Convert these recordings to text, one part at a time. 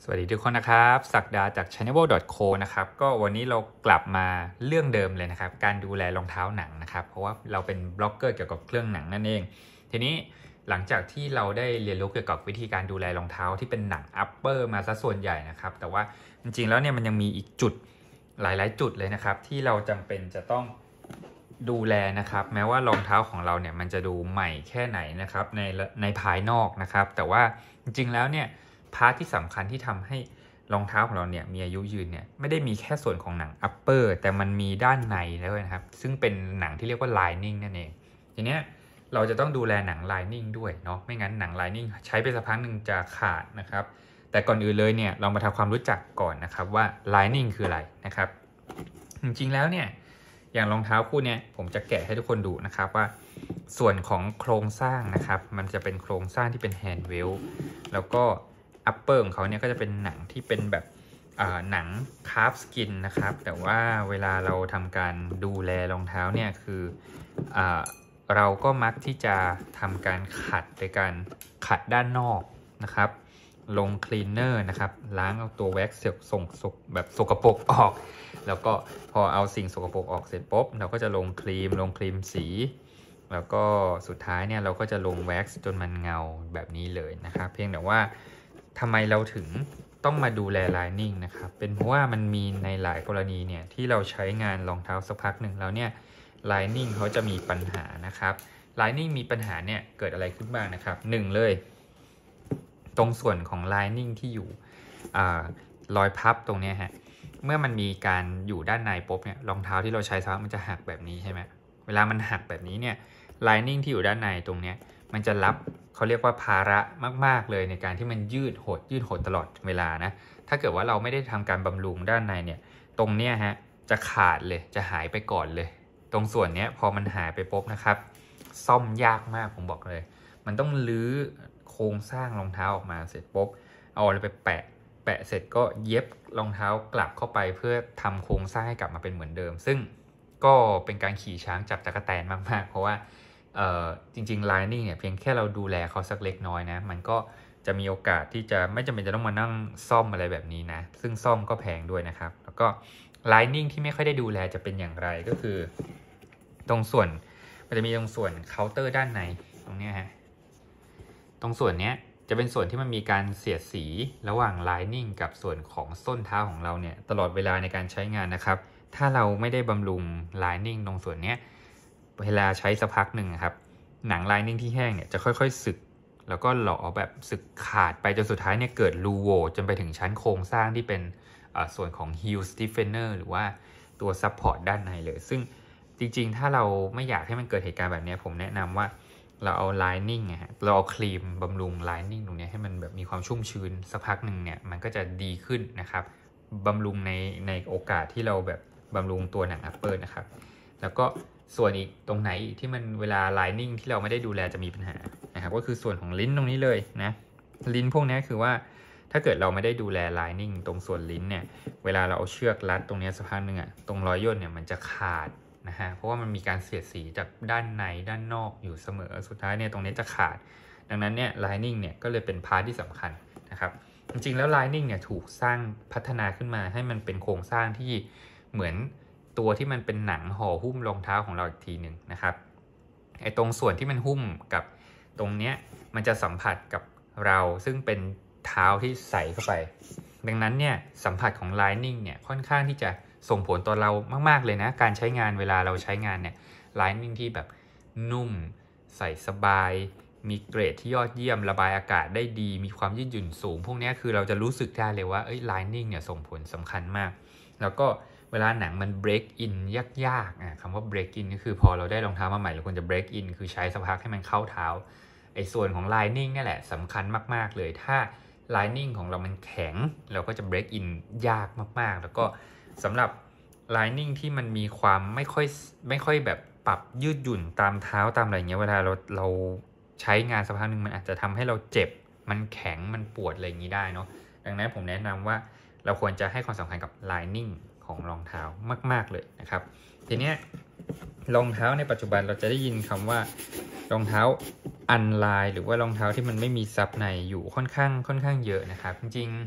สวัสดีทุกคนนะครับศักดาจาก channel.co นะครับก็วันนี้เรากลับมาเรื่องเดิมเลยนะครับการดูแลรองเท้าหนังนะครับเพราะว่าเราเป็นบล็อกเกอร์เกี่ยวกับเครื่องหนังนั่นเองทีนี้หลังจากที่เราได้เรียนรู้เกี่ยวกับวิธีการดูแลรองเท้าที่เป็นหนังอัปเปอร์มาซะส่วนใหญ่นะครับแต่ว่าจริงๆแล้วเนี่ยมันยังมีอีกจุดหลายๆจุดเลยนะครับที่เราจำเป็นจะต้องดูแลนะครับแม้ว่ารองเท้าของเราเนี่ยมันจะดูใหม่แค่ไหนนะครับในภายนอกนะครับแต่ว่าจริงๆแล้วเนี่ยพาร์ทที่สำคัญที่ทำให้รองเท้าของเราเนี่ยมีอายุยืนเนี่ยไม่ได้มีแค่ส่วนของหนังอัปเปอร์แต่มันมีด้านในด้วยนะครับซึ่งเป็นหนังที่เรียกว่า lining นั่นเองทีเนี้ยเราจะต้องดูแลหนัง lining ด้วยเนาะไม่งั้นหนัง lining ใช้ไปสักพักหนึ่งจะขาดนะครับแต่ก่อนอื่นเลยเนี่ยเรามาทำความรู้จักก่อนนะครับว่า lining คืออะไรนะครับจริงๆแล้วเนี่ยอย่างรองเท้าคู่นี้ผมจะแกะให้ทุกคนดูนะครับว่าส่วนของโครงสร้างนะครับมันจะเป็นโครงสร้างที่เป็นแฮนด์เวลแล้วก็อัปเปอร์ของเขาเนี่ยก็จะเป็นหนังที่เป็นแบบหนังคาร์ฟสกินนะครับแต่ว่าเวลาเราทำการดูแลรองเท้าเนี่ยคือเราก็มักที่จะทำการขัดโดยการขัดด้านนอกนะครับลงคลีนเนอร์นะครับล้างเอาตัวแว็กซ์แบบสกปรกออกแล้วก็พอเอาสิ่งสกปรกออกเสร็จปุ๊บเราก็จะลงครีมสีแล้วก็สุดท้ายเนี่ยเราก็จะลงแว็กซ์จนมันเงาแบบนี้เลยนะครับเพียงแต่ว่าทำไมเราถึงต้องมาดูแล lining นะครับเป็นเพราะว่ามันมีในหลายกรณีเนี่ยที่เราใช้งานรองเท้าสักพักหนึ่งแล้วเนี่ย lining เขาจะมีปัญหานะครับ lining มีปัญหาเนี่ยเกิดอะไรขึ้นบ้างนะครับ1เลยตรงส่วนของ lining ที่อยู่รอยพับตรงนี้ฮะเมื่อมันมีการอยู่ด้านในปุ๊บเนี่ยรองเท้าที่เราใช้ซ้ำมันจะหักแบบนี้ใช่ไหมเวลามันหักแบบนี้เนี่ย lining ที่อยู่ด้านในตรงนี้มันจะรับเขาเรียกว่าภาระมากๆเลยในการที่มันยืดหดตลอดเวลานะถ้าเกิดว่าเราไม่ได้ทำการบำรุงด้านในเนี่ยตรงเนี้ยฮะจะขาดเลยจะหายไปก่อนเลยตรงส่วนนี้พอมันหายไปปุ๊บนะครับซ่อมยากมากผมบอกเลยมันต้องลื้อโครงสร้างรองเท้าออกมาเสร็จปุ๊บเอาอะไรไปแปะเสร็จก็เย็บรองเท้ากลับเข้าไปเพื่อทำโครงสร้างให้กลับมาเป็นเหมือนเดิมซึ่งก็เป็นการขี่ช้างจับจักรแตนมากๆเพราะว่าจริงๆ lining เนี่ยเพียงแค่เราดูแลเขาสักเล็กน้อยนะมันก็จะมีโอกาสที่จะไม่จำเป็นจะต้องมานั่งซ่อมอะไรแบบนี้นะซึ่งซ่อมก็แพงด้วยนะครับแล้วก็ lining ที่ไม่ค่อยได้ดูแลจะเป็นอย่างไรก็คือตรงส่วนมันจะมีตรงส่วนเคาน์เตอร์ด้านในตรงนี้ฮะตรงส่วนนี้จะเป็นส่วนที่มันมีการเสียดสีระหว่าง lining กับส่วนของส้นเท้าของเราเนี่ยตลอดเวลาในการใช้งานนะครับถ้าเราไม่ได้บำรุง lining ตรงส่วนนี้เวลาใช้สักพักหนึ่งครับหนัง lining ที่แห้งเนี่ยจะค่อยๆสึกแล้วก็หล่อแบบสึกขาดไปจนสุดท้ายเนี่ยเกิดรูโหว่จนไปถึงชั้นโครงสร้างที่เป็นส่วนของ heel stiffener หรือว่าตัว support ด้านในเลยซึ่งจริงๆถ้าเราไม่อยากให้มันเกิดเหตุการณ์แบบนี้ผมแนะนำว่าเราเอา lining เราเอาครีมบำรุง lining ตรงนี้ให้มันแบบมีความชุ่มชื้นสักพักหนึ่งเนี่ยมันก็จะดีขึ้นนะครับบำรุงในโอกาสที่เราแบบบำรุงตัวหนัง upper นะครับแล้วก็ส่วนอีกตรงไหนที่มันเวลา lining ที่เราไม่ได้ดูแลจะมีปัญหานะครับก็คือส่วนของลิ้นตรงนี้เลยนะลิ้นพวกนี้คือว่าถ้าเกิดเราไม่ได้ดูแล lining ตรงส่วนลิ้นเนี่ยเวลาเราเอาเชือกรัดตรงนี้สักพักหนึ่งตรงรอยย่นเนี่ยมันจะขาดนะฮะเพราะว่ามันมีการเสียดสีจากด้านในด้านนอกอยู่เสมอสุดท้ายเนี่ยตรงนี้จะขาดดังนั้นเนี่ย lining เนี่ยก็เลยเป็นพาร์ทที่สำคัญนะครับจริงๆแล้ว lining เนี่ยถูกสร้างพัฒนาขึ้นมาให้มันเป็นโครงสร้างที่เหมือนตัวที่มันเป็นหนังห่อหุ้มรองเท้าของเราอีกทีหนึ่งนะครับไอ้ตรงส่วนที่มันหุ้มกับตรงเนี้ยมันจะสัมผัสกับเราซึ่งเป็นเท้าที่ใส่เข้าไปดังนั้นเนี่ยสัมผัสของ lining เนี่ยค่อนข้างที่จะส่งผลต่อเรามากๆเลยนะการใช้งานเวลาเราใช้งานเนี่ย lining ที่แบบนุ่มใส่สบายมีเกรดที่ยอดเยี่ยมระบายอากาศได้ดีมีความยืดหยุ่นสูงพวกนี้คือเราจะรู้สึกได้เลยว่า lining เนี่ยส่งผลสำคัญมากแล้วก็เวลาหนังมัน break in ยากๆคำว่า break in ก็คือพอเราได้รองเท้ามาใหม่เราควรจะ break in คือใช้สักพักให้มันเข้าเท้าไอ้ส่วนของ lining นี่แหละสำคัญมากๆเลยถ้า lining ของเรามันแข็งเราก็จะ break in ยากมากๆแล้วก็สำหรับ lining ที่มันมีความไม่ค่อยแบบปรับยืดหยุ่นตามเท้าตามอะไรเงี้ยเวลาเราใช้งานสักพักนึงมันอาจจะทำให้เราเจ็บมันแข็งมันปวดอะไรอย่างนี้ได้เนาะดังนั้นผมแนะนำว่าเราควรจะให้ความสำคัญกับ lining ของรองเท้ามากๆเลยนะครับทีนี้รองเท้าในปัจจุบันเราจะได้ยินคำว่ารองเท้าอันไลน์หรือว่ารองเท้าที่มันไม่มีซับในอยู่ค่อนข้างเยอะนะครับจริง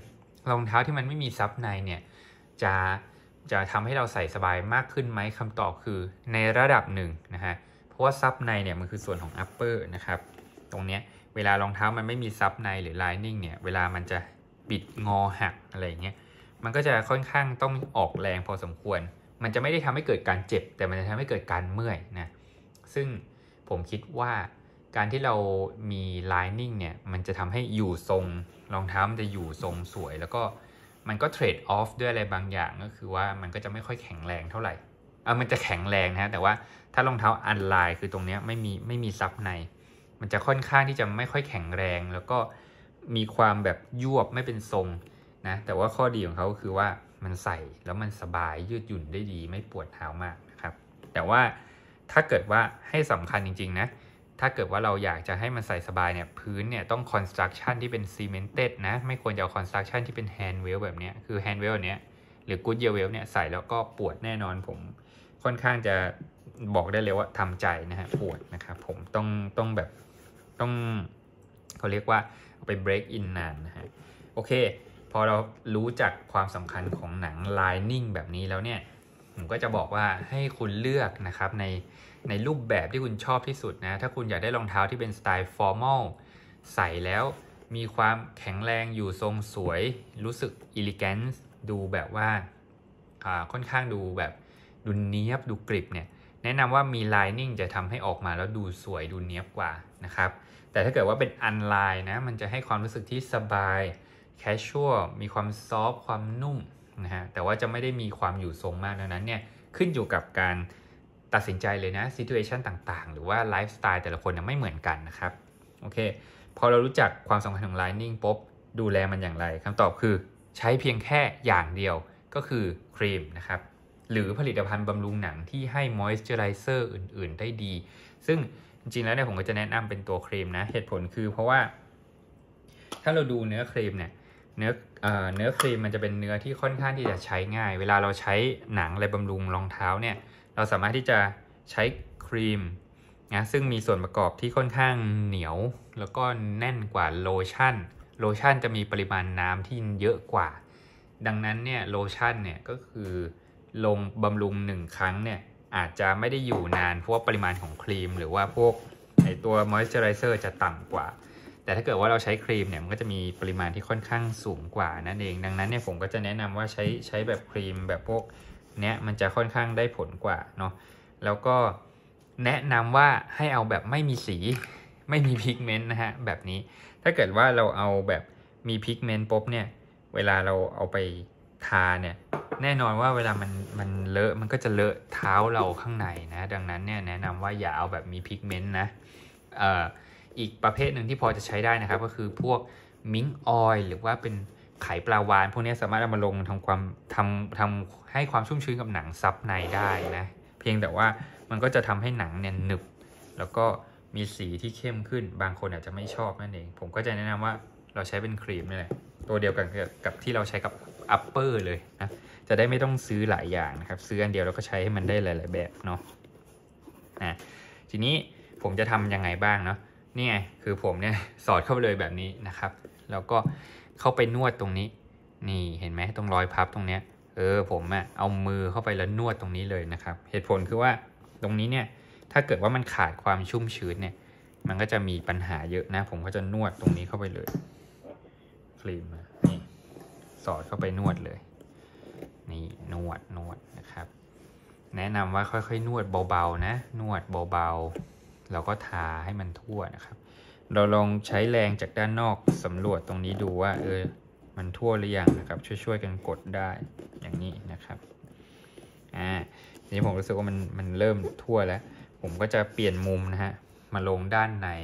รองเท้าที่มันไม่มีซับในเนี่ยจะทำให้เราใส่สบายมากขึ้นไหมคำตอบคือในระดับหนึ่งนะฮะเพราะว่าซับในเนี่ยมันคือส่วนของ upper นะครับตรงเนี้ยเวลารองเท้ามันไม่มีซับในหรือ lining เนี่ยเวลามันจะบิดงอหักอะไรเงี้ยมันก็จะค่อนข้างต้องออกแรงพอสมควรมันจะไม่ได้ทำให้เกิดการเจ็บแต่มันจะทำให้เกิดการเมื่อยนะซึ่งผมคิดว่าการที่เรามี lining เนี่ยมันจะทำให้อยู่ทรงรองเท้ามันจะอยู่ทรงสวยแล้วก็มันก็เทรดออฟด้วยอะไรบางอย่างก็คือว่ามันก็จะไม่ค่อยแข็งแรงเท่าไหร่มันจะแข็งแรงนะแต่ว่าถ้ารองเท้าอันไลน์คือตรงนี้ไม่มีซับในมันจะค่อนข้างที่จะไม่ค่อยแข็งแรงแล้วก็มีความแบบยวบไม่เป็นทรงนะแต่ว่าข้อดีของเขาคือว่ามันใส่แล้วมันสบายยืดหยุ่นได้ดีไม่ปวดเท้ามากนะครับแต่ว่าถ้าเกิดว่าให้สำคัญจริงๆนะถ้าเกิดว่าเราอยากจะให้มันใส่สบายเนี่ยพื้นเนี่ยต้อง construction ที่เป็น cemented นะไม่ควรจะเอา construction ที่เป็น hand well แบบนี้คือ hand well เนี้ยหรือ good year well เนี่ยใส่แล้วก็ปวดแน่นอนผมค่อนข้างจะบอกได้เลยว่าทำใจนะฮะปวดนะครับผมต้องแบบต้องเขาเรียกว่าเอาไป break in นานนะฮะโอเคพอเรารู้จักความสำคัญของหนัง lining แบบนี้แล้วเนี่ยผมก็จะบอกว่าให้คุณเลือกนะครับในรูปแบบที่คุณชอบที่สุดนะถ้าคุณอยากได้รองเท้าที่เป็นสไตล์ formal ใส่แล้วมีความแข็งแรงอยู่ทรงสวยรู้สึก elegant ดูแบบว่าค่อนข้างดูแบบดูเนียบดูกริบเนี่ยแนะนำว่ามี lining จะทำให้ออกมาแล้วดูสวยดูเนียบกว่านะครับแต่ถ้าเกิดว่าเป็น unline นะมันจะให้ความรู้สึกที่สบาย casual มีความซอฟต์ความนุ่มนะฮะแต่ว่าจะไม่ได้มีความอยู่ทรงมากดังนั้นเนี่ยขึ้นอยู่กับการตัดสินใจเลยนะ situation ต่างๆหรือว่าไลฟ์สไตล์แต่ละคนไม่เหมือนกันนะครับโอเคพอเรารู้จักความสำคัญของ lining ปุ๊บดูแลมันอย่างไรคำตอบคือใช้เพียงแค่อย่างเดียวก็คือครีมนะครับหรือผลิตภัณฑ์บำรุงหนังที่ให้ moisturizer อื่นๆได้ดีซึ่งจริงๆแล้วเนี่ยผมก็จะแนะนำเป็นตัวครีมนะเหตุผลคือเพราะว่าถ้าเราดูเนื้อครีมเนี่ยเนื้อครีมมันจะเป็นเนื้อที่ค่อนข้างที่จะใช้ง่ายเวลาเราใช้หนังอะไรบำรุงรองเท้าเนี่ยเราสามารถที่จะใช้ครีมนะซึ่งมีส่วนประกอบที่ค่อนข้างเหนียวแล้วก็แน่นกว่าโลชั่นจะมีปริมาณน้ำที่เยอะกว่าดังนั้นเนี่ยโลชั่นเนี่ยก็คือลงบำรุง1ครั้งเนี่ยอาจจะไม่ได้อยู่นานเพราะว่าปริมาณของครีมหรือว่าพวกตัว moisturizer จะต่ำกว่าแต่ถ้าเกิดว่าเราใช้ครีมเนี่ยมันก็จะมีปริมาณที่ค่อนข้างสูงกว่านั่นเองดังนั้นเนี่ยผมก็จะแนะนำว่าใช้แบบครีมแบบพวกเนี้ยมันจะค่อนข้างได้ผลกว่าเนาะแล้วก็แนะนำว่าให้เอาแบบไม่มีสีไม่มีพิกเมนต์นะฮะแบบนี้ถ้าเกิดว่าเราเอาแบบมีพิกเมนต์ปุ๊บเนี่ยเวลาเราเอาไปทาเนี่ยแน่นอนว่าเวลามันเลอะมันก็จะเลอะเท้าเราข้างในนะดังนั้นเนี่ยแนะนำว่าอย่าเอาแบบมีพิกเมนต์นะอีกประเภทหนึ่งที่พอจะใช้ได้นะครับก็คือพวกมิงค์ออยล์หรือว่าเป็นไขปลาวาฬพวกนี้สามารถเอามาลงทำให้ความชุ่มชื้นกับหนังซับในได้นะเพียงแต่ว่ามันก็จะทำให้หนังเนี่ยหนึบแล้วก็มีสีที่เข้มขึ้นบางคนอาจจะไม่ชอบนั่นเองผมก็จะแนะนำว่าเราใช้เป็นครีมนี่แหละตัวเดียวกันกับที่เราใช้กับอัปเปอร์เลยนะจะได้ไม่ต้องซื้อหลายอย่างนะครับซื้ออันเดียวแล้วก็ใช้ให้มันได้หลายๆแบบเนาะทีนี้ผมจะทำยังไงบ้างเนาะนี่ไงคือผมเนี่ยสอดเข้าไปเลยแบบนี้นะครับแล้วก็เข้าไปนวดตรงนี้นี่เห็นไหมตรงรอยพับตรงเนี้ยผมเอามือเข้าไปแล้วนวดตรงนี้เลยนะครับเหตุผลคือว่าตรงนี้เนี่ยถ้าเกิดว่ามันขาดความชุ่มชื้นเนี่ยมันก็จะมีปัญหาเยอะนะผมก็จะนวดตรงนี้เข้าไปเลยครีมนี่สอดเข้าไปนวดเลยนี่นวดนะครับแนะนำว่าค่อยๆนวดเบาๆนะนวดเบาๆแล้วก็ทาให้มันทั่วนะครับเราลองใช้แรงจากด้านนอกสำรวจตรงนี้ดูว่ามันทั่วหรือยังนะครับช่วยกันกดได้อย่างนี้นะครับทีนี้ผมรู้สึกว่ามันเริ่มทั่วแล้วผมก็จะเปลี่ยนมุมนะฮะมาลงด้านใน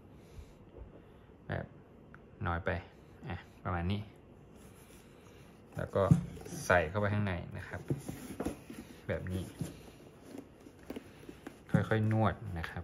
แบบน้อยไปประมาณนี้แล้วก็ใส่เข้าไปข้างในนะครับแบบนี้ค่อยๆนวดนะครับ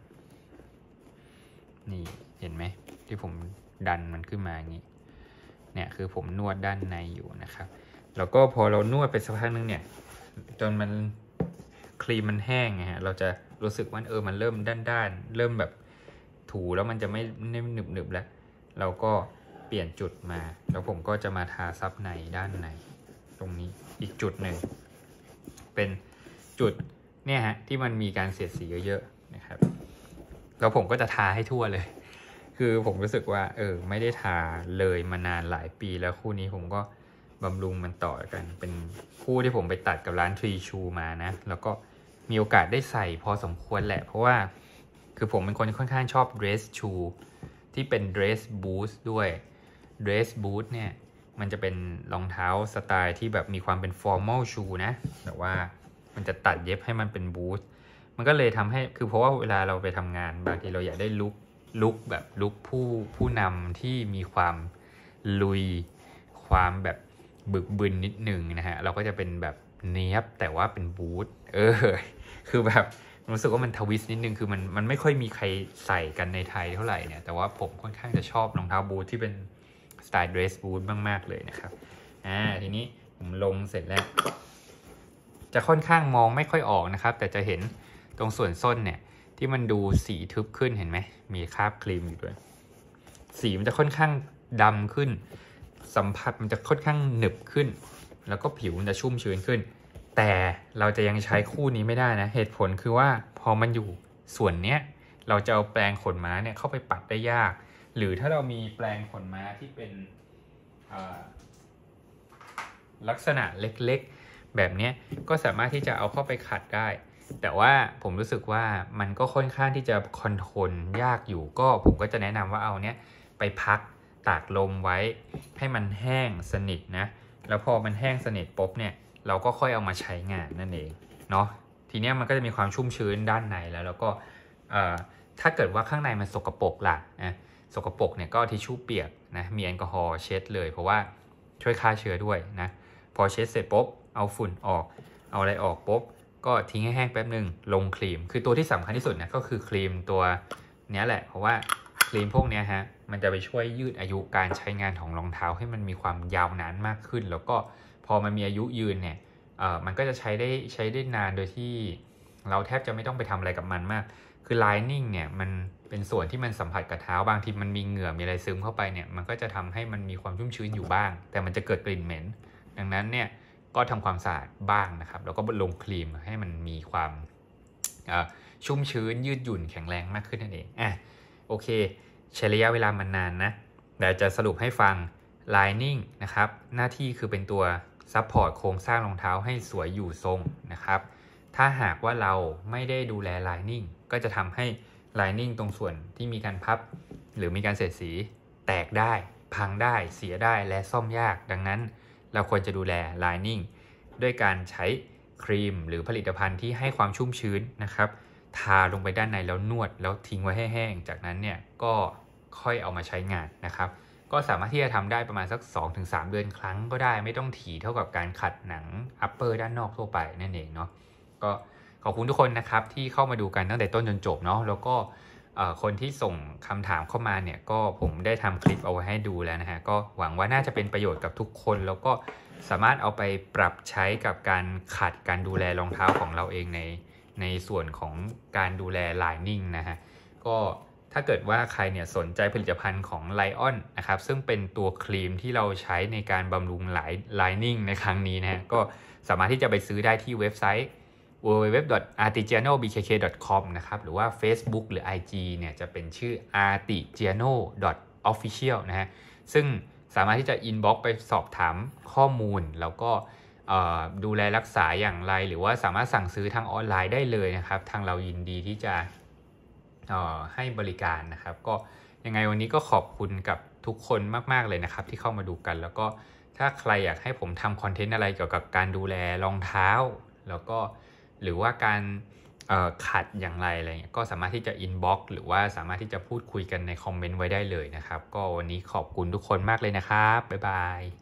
นี่เห็นไหมที่ผมดันมันขึ้นมาอย่างนี้เนี่ยคือผมนวดด้านในอยู่นะครับแล้วก็พอเรานวดไปสักพักนึงเนี่ยจนมันครีมมันแห้งไงฮะเราจะรู้สึกว่ามันเริ่มด้านเริ่มแบบถูแล้วมันจะไม่หนึบๆแล้วเราก็เปลี่ยนจุดมาแล้วผมก็จะมาทาซับในด้านในตรงนี้อีกจุดหนึ่งเป็นจุดเนี่ยฮะที่มันมีการเสียดสีเยอะๆนะครับแล้วผมก็จะทาให้ทั่วเลยคือผมรู้สึกว่าไม่ได้ทาเลยมานานหลายปีแล้วคู่นี้ผมก็บำรุงมันต่อกันเป็นคู่ที่ผมไปตัดกับร้านทรีชูมานะแล้วก็มีโอกาสได้ใส่พอสมควรแหละเพราะว่าคือผมเป็นคนค่อนข้างชอบ dress shoe ที่เป็น dress boot ด้วย dress boot เนี่ยมันจะเป็นรองเท้าสไตล์ที่แบบมีความเป็น formal shoe นะแต่ว่ามันจะตัดเย็บให้มันเป็น boot มันก็เลยทำให้คือเพราะว่าเวลาเราไปทำงานบางทีเราอยากได้ลุคแบบลุคผู้นำที่มีความลุยความแบบบึกบึนนิดหนึ่งนะฮะเราก็จะเป็นแบบเนี้ยบแต่ว่าเป็นบูทคือแบบรู้สึกว่ามันทวิสต์นิดนึงคือมันไม่ค่อยมีใครใส่กันในไทยเท่าไหร่เนี่ยแต่ว่าผมค่อนข้างจะชอบรองเท้าบูทที่เป็นสไตล์เดรสบูทมากๆเลยนะครับทีนี้ผมลงเสร็จแล้วจะค่อนข้างมองไม่ค่อยออกนะครับแต่จะเห็นตรงส่วนส้นเนี่ยที่มันดูสีทึบขึ้นเห็นไหมมีคราบครีมอยู่ด้วยสีมันจะค่อนข้างดำขึ้นสัมผัสมันจะค่อนข้างหนึบขึ้นแล้วก็ผิวมันจะชุ่มชื้นขึ้นแต่เราจะยังใช้คู่นี้ไม่ได้นะเหตุผลคือว่าพอมันอยู่ส่วนเนี้ยเราจะเอาแปรงขนม้าเนี่ยเข้าไปปัดได้ยากหรือถ้าเรามีแปรงขนม้าที่เป็นลักษณะเล็กๆแบบนี้ก็สามารถที่จะเอาเข้าไปขัดได้แต่ว่าผมรู้สึกว่ามันก็ค่อนข้างที่จะคอนโทรลยากอยู่ก็ผมก็จะแนะนำว่าเอาเนี้ยไปพักตากลมไว้ให้มันแห้งสนิทนะแล้วพอมันแห้งสนิทปุ๊บเนี่ยเราก็ค่อยเอามาใช้งานนั่นเองเนาะทีเนี้ยมันก็จะมีความชุ่มชื้นด้านในแล้วก็ถ้าเกิดว่าข้างในมันสกปรกล่ะสกปรกเนี่ยก็ทิชชู่เปียกนะมีแอลกอฮอล์เช็ดเลยเพราะว่าช่วยฆ่าเชื้อด้วยนะพอเช็ดเสร็จปุ๊บเอาฝุ่นออกเอาอะไรออกปุ๊บก็ทิ้งให้แห้งแป๊บนึงลงครีมคือตัวที่สำคัญที่สุดนะก็คือครีมตัวนี้แหละเพราะว่าครีมพวกนี้ฮะมันจะไปช่วยยืดอายุการใช้งานของรองเท้าให้มันมีความยาวนานมากขึ้นแล้วก็พอมันมีอายุยืนเนี่ยมันก็จะใช้ได้นานโดยที่เราแทบจะไม่ต้องไปทำอะไรกับมันมากคือ lining เนี่ยมันเป็นส่วนที่มันสัมผัสกับเท้าบางทีมันมีเหงื่อมีอะไรซึมเข้าไปเนี่ยมันก็จะทำให้มันมีความชุ่มชื้นอยู่บ้างแต่มันจะเกิดกลิ่นเหม็นดังนั้นเนี่ยก็ทำความสะอาดบ้างนะครับแล้วก็ลงครีมให้มันมีความชุ่มชื้นยืดหยุ่นแข็งแรงมากขึ้นนั่นเองโอเคใช้ระยะเวลามันนานนะแต่จะสรุปให้ฟัง lining นะครับหน้าที่คือเป็นตัวซัพพอร์ตโครงสร้างรองเท้าให้สวยอยู่ทรงนะครับถ้าหากว่าเราไม่ได้ดูแล lining ก็จะทำให้ lining ตรงส่วนที่มีการพับหรือมีการเสียดสีแตกได้พังได้เสียได้และซ่อมยากดังนั้นเราควรจะดูแล lining ด้วยการใช้ครีมหรือผลิตภัณฑ์ที่ให้ความชุ่มชื้นนะครับทาลงไปด้านในแล้วนวดแล้วทิ้งไว้ให้แห้งจากนั้นเนี่ยก็ค่อยเอามาใช้งานนะครับก็สามารถที่จะทำได้ประมาณสัก 2-3 เดือนครั้งก็ได้ไม่ต้องถี่เท่ากับการขัดหนังอัปเปอร์ด้านนอกทั่วไปนั่นเองเนาะก็ขอบคุณทุกคนนะครับที่เข้ามาดูกันตั้งแต่ต้นจนจบเนาะแล้วก็คนที่ส่งคำถามเข้ามาเนี่ยก็ผมได้ทำคลิปเอาไว้ให้ดูแล้วนะฮะก็หวังว่าน่าจะเป็นประโยชน์กับทุกคนแล้วก็สามารถเอาไปปรับใช้กับการขัดการดูแลรองเท้าของเราเองในส่วนของการดูแล lining นะฮะก็ถ้าเกิดว่าใครเนี่ยสนใจผลิตภัณฑ์ของ Lion นะครับซึ่งเป็นตัวครีมที่เราใช้ในการบำรุงlining ในครั้งนี้นะฮะก็สามารถที่จะไปซื้อได้ที่เว็บไซต์ www.artigianobkk.com นะครับหรือว่า Facebook หรือ IG เนี่ยจะเป็นชื่อ artigiano.official นะฮะซึ่งสามารถที่จะ inbox ไปสอบถามข้อมูลแล้วก็ดูแลรักษาอย่างไรหรือว่าสามารถสั่งซื้อทางออนไลน์ได้เลยนะครับทางเรายินดีที่จะให้บริการนะครับก็ยังไงวันนี้ก็ขอบคุณกับทุกคนมากๆเลยนะครับที่เข้ามาดูกันแล้วก็ถ้าใครอยากให้ผมทำคอนเทนต์อะไรเกี่ยวกับการดูแลรองเท้าแล้วก็หรือว่าการขัดอย่างไรอะไรเงี้ยก็สามารถที่จะ inbox หรือว่าสามารถที่จะพูดคุยกันในคอมเมนต์ไว้ได้เลยนะครับก็วันนี้ขอบคุณทุกคนมากเลยนะครับบ๊ายบาย